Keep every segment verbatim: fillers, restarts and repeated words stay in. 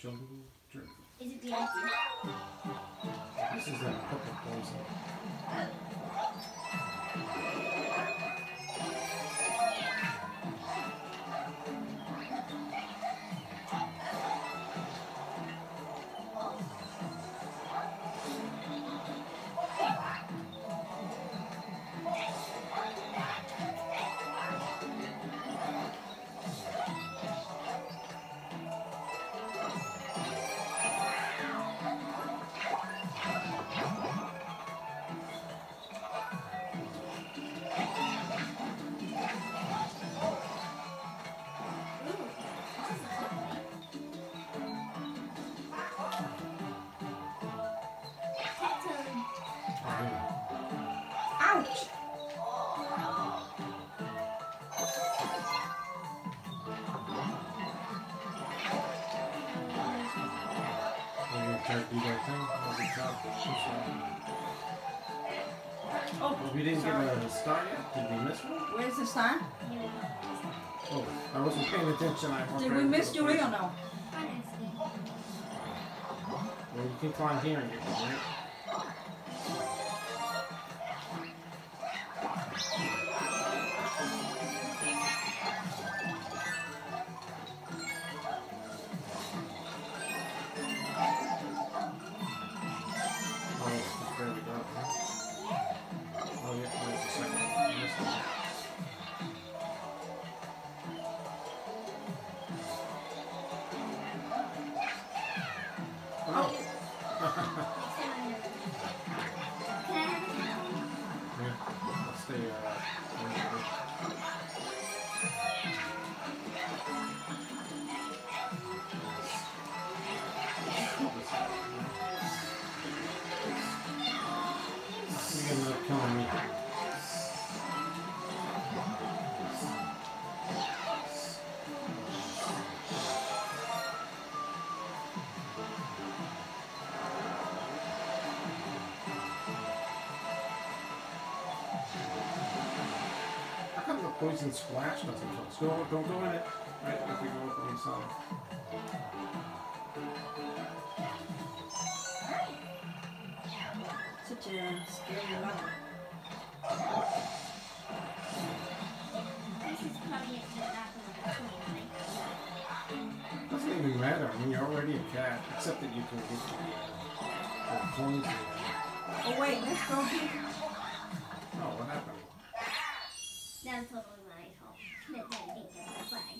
jumping jerk. Is it the idea? This is that purple poison. Ouch! Are you try to do that thing? Oh, good job. Oh, Well, we didn't sorry. get a star yet. Did we miss one? Where's the star? Oh, I wasn't paying attention. I walked Did right we into miss the Julie or poison. no? Well, you can climb here and get one, right? Oh, there we go. Oh, yeah, there's the second one. I missed one. Oh. Yeah, let's stay, uh, he ended up killing me. How come the poison splash doesn't kill us? Go, don't go in it. Right, if we go up on the side. Such a scary level. This is probably at the back of the twenty-nine. Doesn't even matter. I mean, you're already a cat, except that you can get the, uh, the coins. Oh wait, let's go here. Oh, what happened? That was totally my fault. That they didn't get the flag.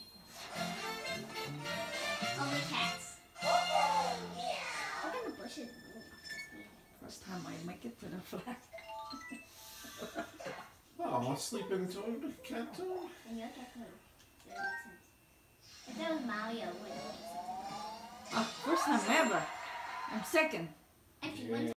Only cats. Look at the bushes. First time I make it to the flag. Oh, let's sleep into a cat too. And your cat too. So it makes sense. If that was Mario, it wouldn't make sense. Oh, first time ever. I'm second. Actually, Yeah. one